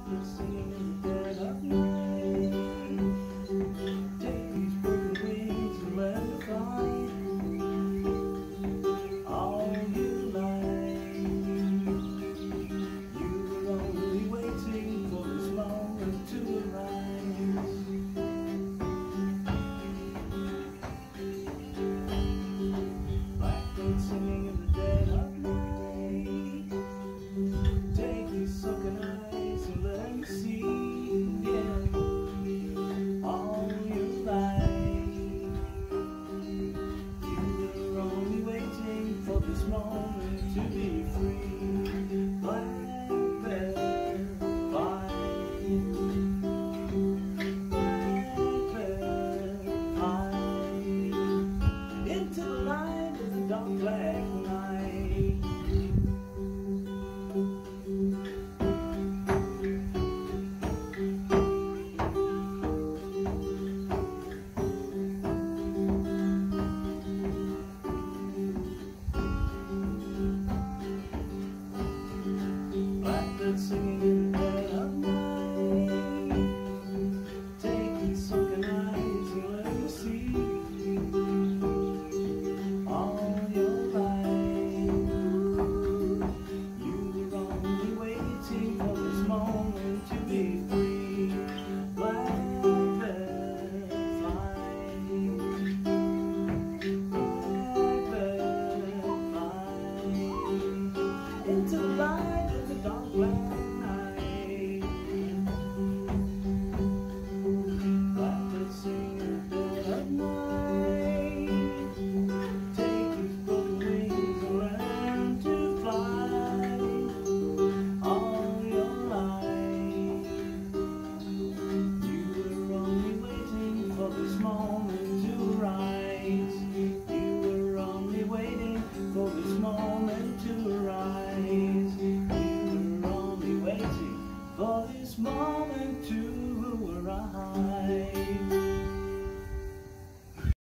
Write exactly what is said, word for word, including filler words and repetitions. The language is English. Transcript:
Blackbird singing in the dead of night. Take these broken wings and learn to fly. All your life, you were only waiting for this moment to arise. Blackbird singing in the dead of night. Take these sunken eyes and let me see, yeah, all your life. You were only waiting for this moment to be free. Blackbird fly, Blackbird fly into the light of the dark black night. Blackbird singing in the dead of night. Take these sunken eyes and let me see all your life. You were only waiting for this moment to be free. Blackbird fly, Blackbird fly into the light of the dark black night. Blackbird singing in the dead of night. Take these broken wings and learn to fly. All your life, you were only waiting for this moment to arise. You were only waiting for this moment to arise. For this moment to arise.